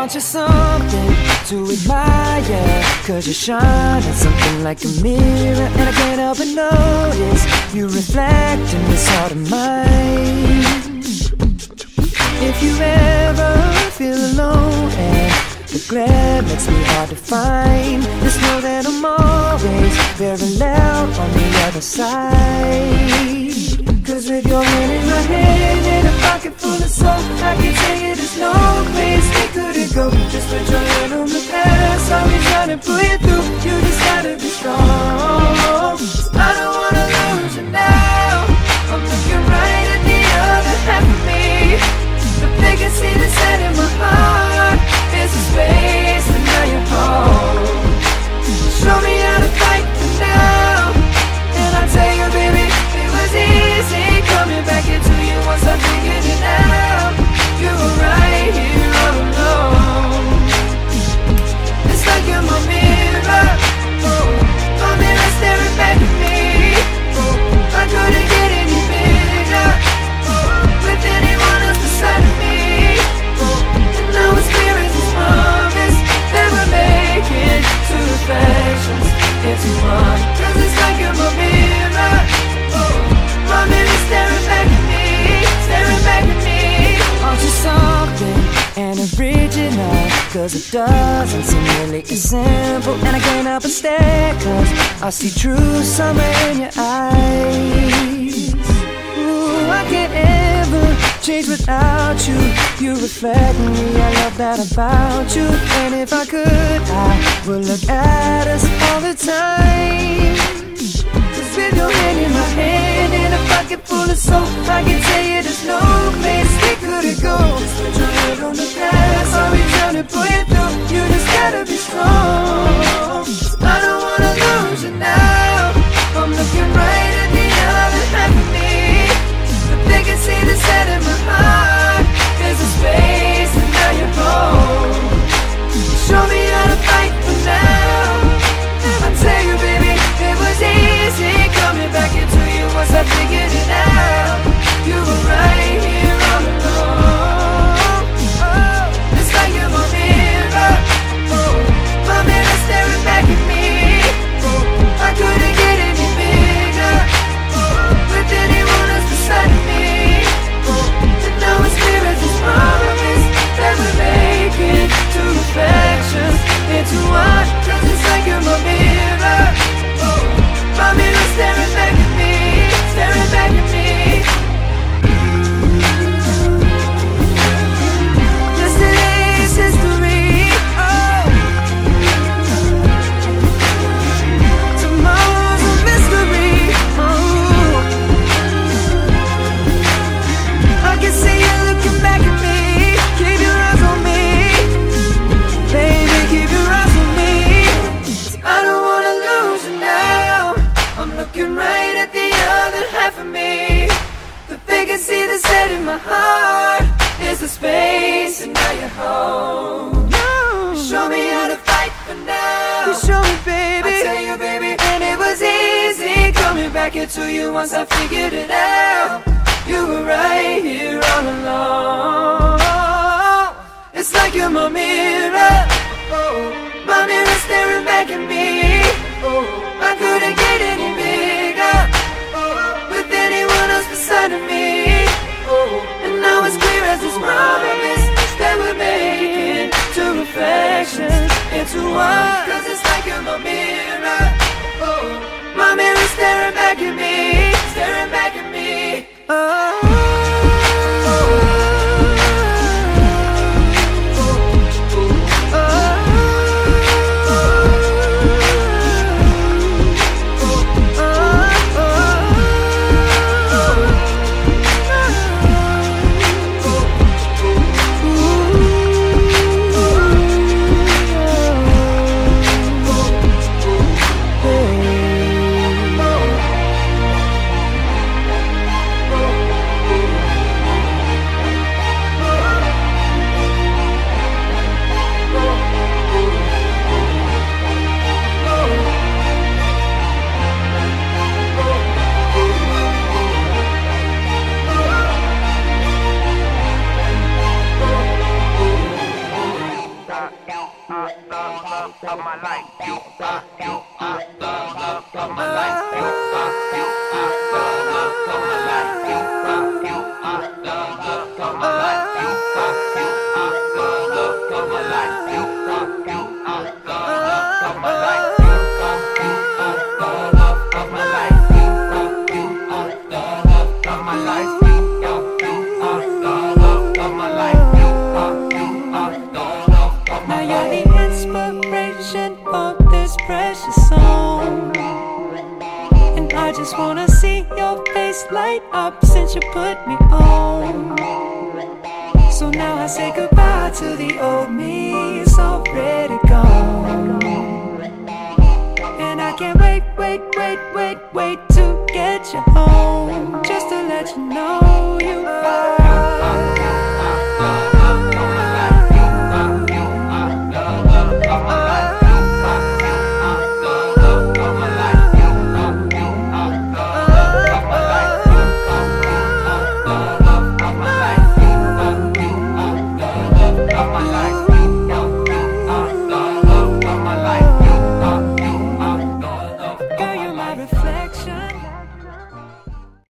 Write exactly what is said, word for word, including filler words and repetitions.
Aren't you something to admire? Cause you shine at something like a mirror, and I can't help but notice you reflect in this heart of mine. If you ever feel alone and the glare makes me hard to find, just know that I'm always very loud on the other side. Cause with your hand in my hand and a pocket full of soap, I can tell you there's no place we couldn't go. Just put your hand on the past, I'll be trying to pull you through. You just gotta be strong. I don't wanna lose you now. I'm looking right at the other half of me. The biggest see the set in my heart is a space, and now you're home. Show me how to fight for now, and I'll tell you, baby, it was easy coming back into you once I figured it out. You were right here all alone. It's like you're my mirror, oh, my mirror staring back at me. Oh, I couldn't get any bigger, oh, with anyone else beside of me. Oh, and now it's clear as this promise that we're making two reflections into one. Cause it's like you're my mirror, oh, my mirror staring back at me, staring back at me. Aren't you something and original? Cause it doesn't seem really as simple, and I can't help but stare, cause I see true summer in your eyes. Ooh, I can't ever change without you. You reflect me, I love that about you. And if I could, I would look at us all the time. Cause with your hand in my hand and a pocket full of soap, I can tell you there's no place we couldn't go. Just put your head on the past, I'll be trying to pull you through. You just gotta be strong. I don't wanna lose you now. I'm looking right at the other half of me. But they can see the set in my heart. There's a space, and now you're home. Show me how to fight for now. I tell you, baby, it was easy coming back into you once I figured it out. You were right here all along. Oh, it's like you're my mirror, oh, my mirror staring back at me. Oh, I couldn't get any bigger, oh, with anyone else beside of me. Oh, and now it's clear as this promise that we're making two reflections into one. Cause it's like you're my mirror, oh, my mirror staring back at me, staring back at me. Yesterday's history, oh, tomorrow's a mystery, oh. I can see you looking back at me. Keep your eyes on me, baby, keep your eyes on me. I don't wanna lose you now. I'm looking right at the other half of me. But they can see the set in my heart. There's a space, and now you're home. No. Show me how to fight for now. You show me, baby. I tell you, baby, and it was easy coming back into you once I figured it out. You were right here all along. It's like you're my mirror, oh, my mirror staring back at me. Oh, I couldn't get any bigger, oh, with anyone else beside of me. Oh, and now it's clear as this promise that we're making two reflections into one. Cause it's like you're my mirror, oh, my mirror staring back at me, staring back at me. Oh. of my life. You are, you are the love of my life. You are, you are the love of my life. You are, you are the love of my life. You are, you are the love of my life. You are, you are the love of my life. You are, you are the love of my life. You are, you are the love of my life. You are, you are the love of my life. Now you're the inspiration of this precious song, and I just wanna see your face light up since you put me on. So now I say goodbye to the old me, it's already